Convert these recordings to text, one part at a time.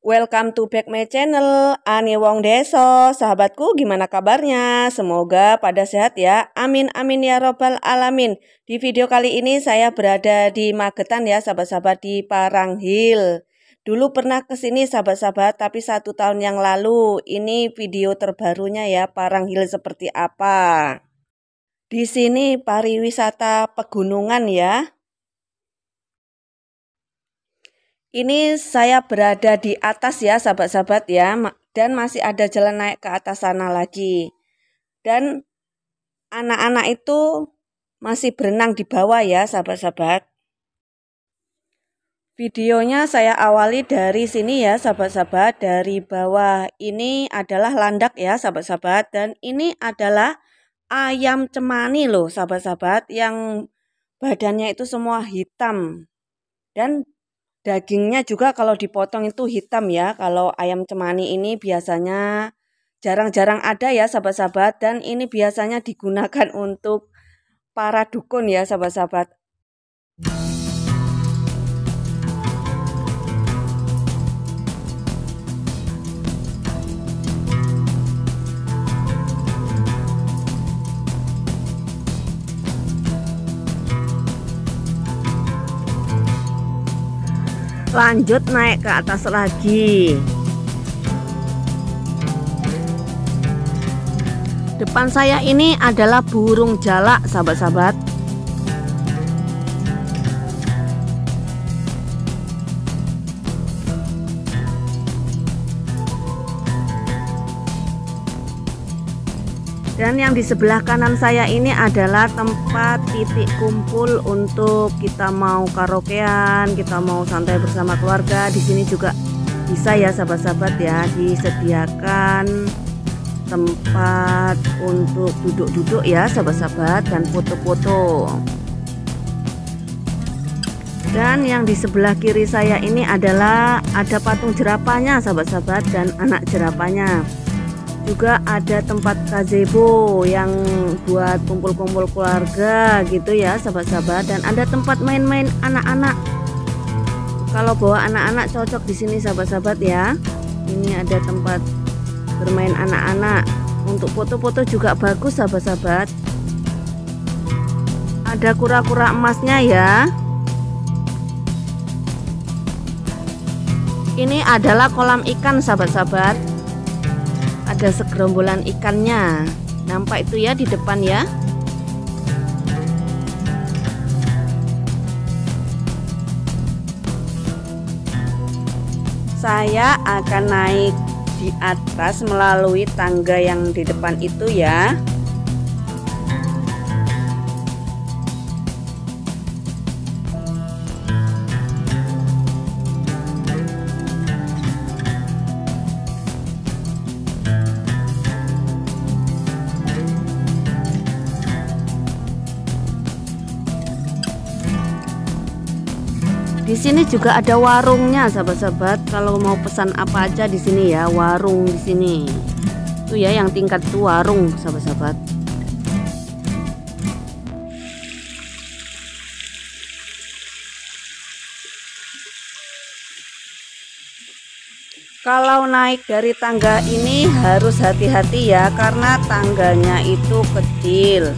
Welcome to back my channel, Ani Wong Deso. Sahabatku, gimana kabarnya? Semoga pada sehat ya. Amin amin ya robbal alamin. Di video kali ini saya berada di Magetan ya, sahabat-sahabat, di Paranghil. Dulu pernah kesini sahabat-sahabat, tapi 1 tahun yang lalu. Ini video terbarunya ya, Paranghil seperti apa. Di sini pariwisata pegunungan ya. Ini saya berada di atas ya sahabat-sahabat ya, dan masih ada jalan naik ke atas sana lagi. Dan anak-anak itu masih berenang di bawah ya sahabat-sahabat. Videonya saya awali dari sini ya sahabat-sahabat, dari bawah. Ini adalah landak ya sahabat-sahabat, dan ini adalah ayam cemani loh sahabat-sahabat, yang badannya itu semua hitam. Dan dagingnya juga kalau dipotong itu hitam ya. Kalau ayam cemani ini biasanya jarang-jarang ada ya sahabat-sahabat. Dan ini biasanya digunakan untuk para dukun ya sahabat-sahabat. Lanjut naik ke atas lagi. Depan saya ini adalah burung jalak sahabat-sahabat. Dan yang di sebelah kanan saya ini adalah tempat titik kumpul untuk kita mau karaokean, kita mau santai bersama keluarga. Di sini juga bisa ya sahabat-sahabat ya, disediakan tempat untuk duduk-duduk ya sahabat-sahabat, dan foto-foto. Dan yang di sebelah kiri saya ini adalah ada patung jerapahnya sahabat-sahabat, dan anak jerapahnya. Juga ada tempat gazebo yang buat kumpul-kumpul keluarga gitu ya sahabat-sahabat, dan ada tempat main-main anak-anak. Kalau bawa anak-anak cocok di sini sahabat-sahabat ya. Ini ada tempat bermain anak-anak. Untuk foto-foto juga bagus sahabat-sahabat. Ada kura-kura emasnya ya. Ini adalah kolam ikan sahabat-sahabat. Ada segerombolan ikannya, nampak itu ya di depan ya. Saya akan naik di atas melalui tangga yang di depan itu ya. Di sini juga ada warungnya sahabat-sahabat. Kalau mau pesan apa aja di sini ya, warung di sini. Itu ya yang tingkat itu warung sahabat-sahabat. Kalau naik dari tangga ini harus hati-hati ya, karena tangganya itu kecil.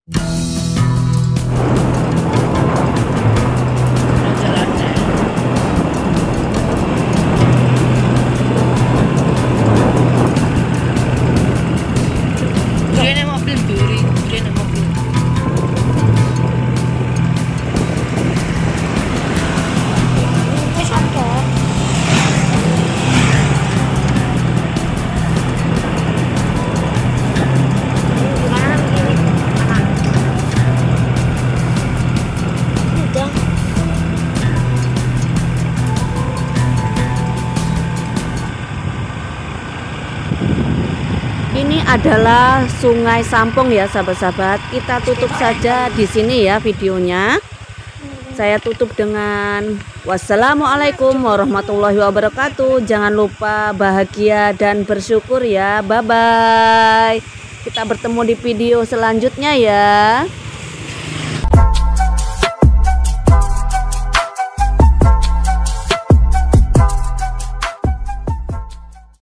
Ini adalah Sungai Sampong ya sahabat-sahabat. Kita tutup saja di sini ya videonya. Saya tutup dengan wassalamualaikum warahmatullahi wabarakatuh. Jangan lupa bahagia dan bersyukur ya. Bye bye. Kita bertemu di video selanjutnya ya.